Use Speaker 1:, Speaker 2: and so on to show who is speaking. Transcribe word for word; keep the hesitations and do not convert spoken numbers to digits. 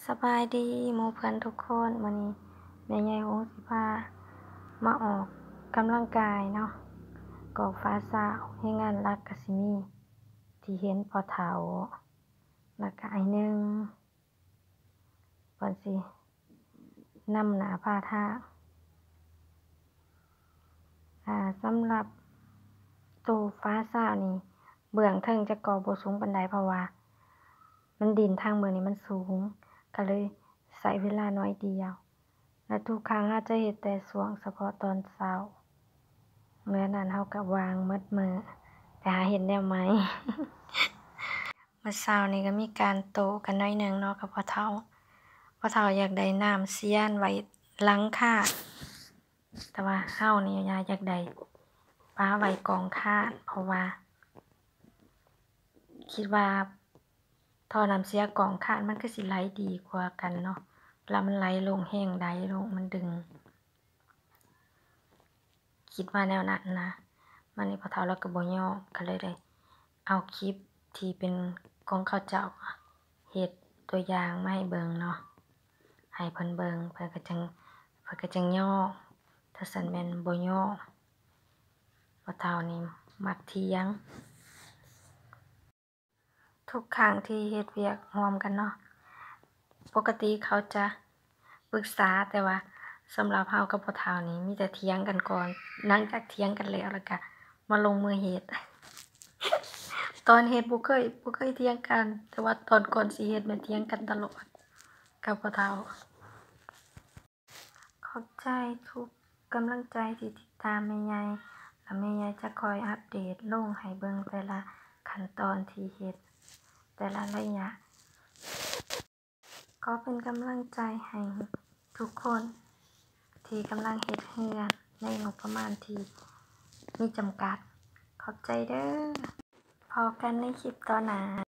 Speaker 1: สบายดีหมู่เพื่อนทุกคนวันนี้แม่ใหญ่วงสิพามาออกกำลังกายเนาะกอกฟ้าสาวให้งานรักกะสิมีที่เห็นพอเฒ่าแล้วก็ไอ้หนึ่งเพิ่นสินำหน้าพาทางอ่าสำหรับตู้ฟ้าสาวนี่เบื้องเทิงจะก่อบ่สูงปานใดเพราะว่ามันดินทางเบื้องนี้มันสูงก็เลยใช้เวลาน้อยเดียวและทุกครั้งเราจะเฮ็ดแต่ช่วงเฉพาะตอนเช้ามื้อนั้นเราก็วางหมดมื้อไปหาเฮ็ดแนวใหม่ มื้อเช้านี้ก็มีการโต้กันหน่อยหนึ่งเนาะกับพ่อเฒ่าพ่อเฒ่าอยากได้น้ำเสียนไว้หลังคาแต่ว่าเรานี่อยากได้ปาไว้กองคานเพราะว่าคิดว่าท่อน้ำเสียกองคานมันคือสิไหลดีกว่ากันเนาะเวลามันไหลลงแห้งไหลลงมันดึงคิดว่าแนวนั้นนะมันนี่พ่อเฒ่าเราก็บ่ยอมก็เลยได้เอาคลิปที่เป็นของเขาเจ้าเฮ็ดตัวอย่างมาให้เบิ่งเนาะให้เพิ่นเบิ่งเพิ่นก็จังเพิ่นก็จังยอมถ้าซั่นแม่นบ่ยอมพ่อเฒ่านี่มักเถียงทุกครั้งที่เฮ็ดเวียกร่วมกันเนาะปกติเขาจะปรึกษาแต่ว่าสำหรับเรากับพ่อเฒ่านี่มีแต่เถียงกันก่อนหลังจากเถียงกันแล้วแล้วก็มาลงมือเฮ็ด ตอนเฮ็ดบ่เคยบ่เคยเถียงกันแต่ว่าตอนก่อนสิเฮ็ดแม่นเถียงกันตลอดกับพ่อเฒ่าขอบใจทุกกำลังใจที่ติดตามแม่ใหญ่และแม่ใหญ่จะคอยอัปเดตลงให้เบิ่งแต่ละขั้นตอนที่เฮ็ดแต่ละระยะก็เป็นกำลังใจให้ทุกคนที่กำลังเฮ็ดเรือนในงบประมาณที่มีจำกัดขอบใจเด้อพบกันในคลิปต่อหน้า